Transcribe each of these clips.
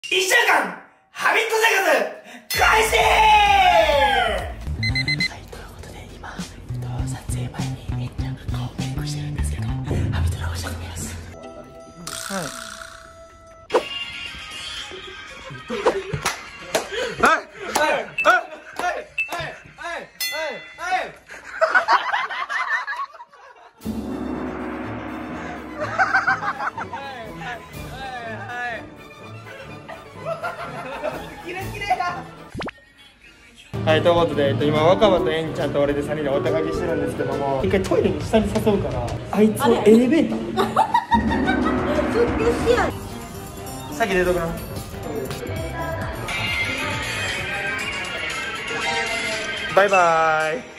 1週間ハビット生活開始。はい、ということで今撮影前にめっちゃ顔メイクしてるんですけど、ハビット直してみます。はいはい、ということで、今若葉とえんちゃんと俺で3人でおたかきしてるんですけども、一回トイレに下に誘うから、あいつをエレベーター先出とくな。バイバーイ。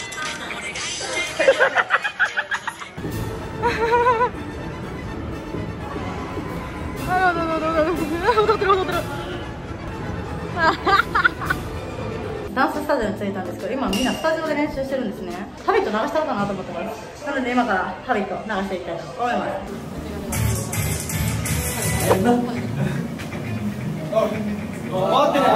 ダンススタジオに着いたんですけど、今みんなスタジオで練習してるんですね。ハビット流したのかなと思ってます。なので今からハビット流していきたいと思います。 待ってね。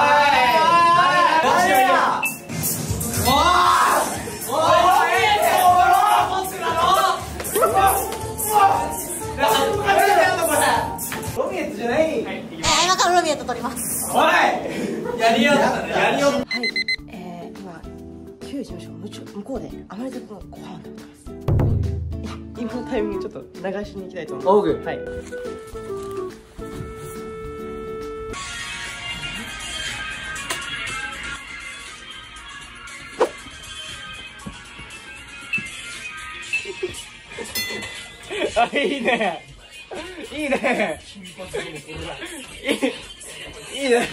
ロミエットじゃない。 今からロミエット撮ります。 おい、やりよったね。やりよった。 はい、今旧事務所向こうでアマリ族のご飯を食べてます。今のタイミングちょっと流しに行きたいと思います。 オーグ。はい。あ、いいね。いいね。いいね。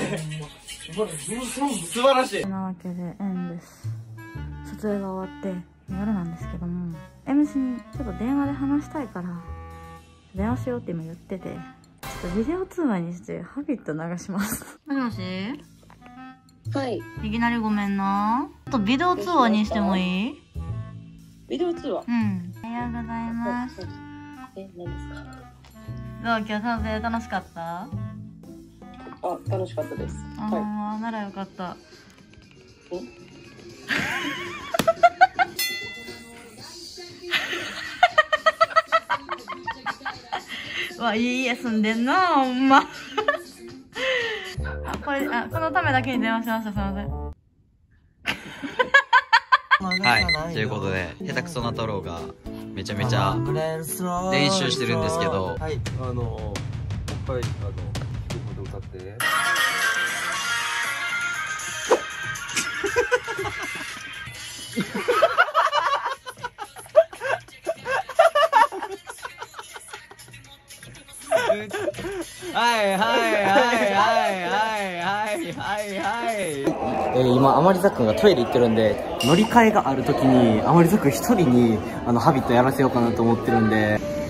素晴らしい。 なわけでエンです。撮影が終わって夜なんですけども、MC にちょっと電話で話したいから電話しようって今言ってて、ちょっとビデオ通話にしてハビット流します。もしもし。 はい。 いきなりごめんな。ちょっとビデオ通話にしてもいい？ ビデオ通話。 うん。おはようございます。 何ですか？ どう、今日撮影楽しかった？ あ、楽しかったです。 ああ、ならよかった。わ、いい家住んでんな、ほんま。このためだけに電話しました。すみません。 はい、ということで下手くそな太郎がめちゃめちゃ練習してるんですけど、 はい、もう一回一曲で歌って。 はいはいはいはいはいはい。 今アマリザ君がトイレ行ってるんで、乗り換えがあるときにアマリザ君一人にハビットやらせようかなと思ってるんで。